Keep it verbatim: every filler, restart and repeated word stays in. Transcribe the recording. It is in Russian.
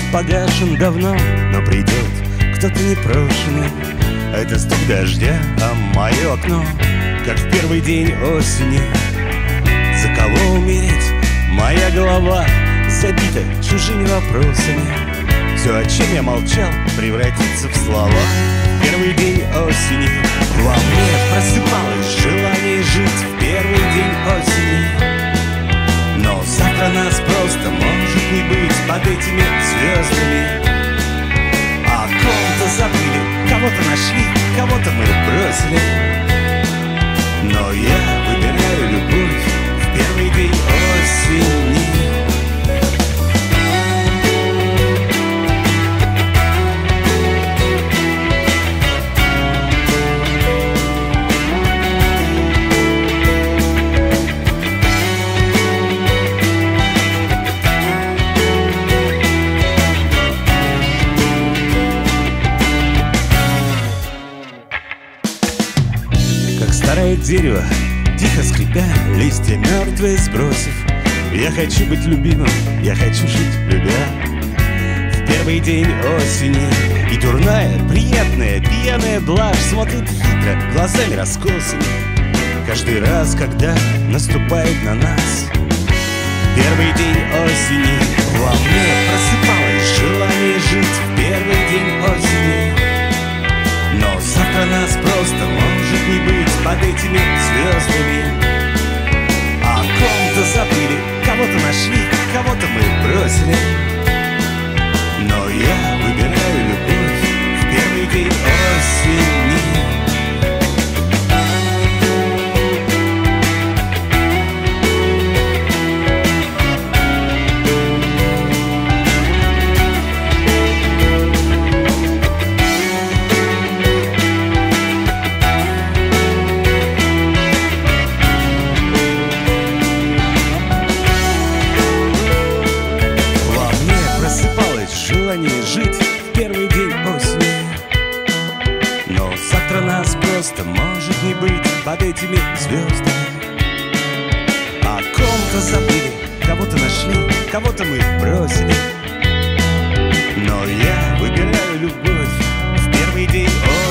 погашен давно, но придет кто-то непрошенный. Это стук дождя, а мое окно, как в первый день осени. За кого умереть? Моя голова забита чужими вопросами. Все, о чем я молчал, превратится в слова. В первый день осени во мне просыпалось желание жить в первый день осени. Но завтра нас просто может не быть под этими звездами. О ком-то забыли, кого-то нашли, кого-то мы бросили. Но я выбираю любовь в первый день осени. Старое дерево, тихо скрипя, листья мертвые сбросив. Я хочу быть любимым, я хочу жить, любя. В первый день осени и дурная, приятная, пьяная блажь смотрит хитро, глазами раскосыми. Каждый раз, когда наступает на нас первый день осени, во мне просыпалось желание жить в первый день осени. Но завтра нас просто может не быть под этими звездами. О ком-то забыли, кого-то нашли, кого-то мы бросили. Но я выбираю любовь в первый день осени. Желание жить в первый день осени. Но завтра нас просто может не быть под этими звездами. О ком-то забыли, кого-то нашли, кого-то мы бросили. Но я выбираю любовь в первый день осени.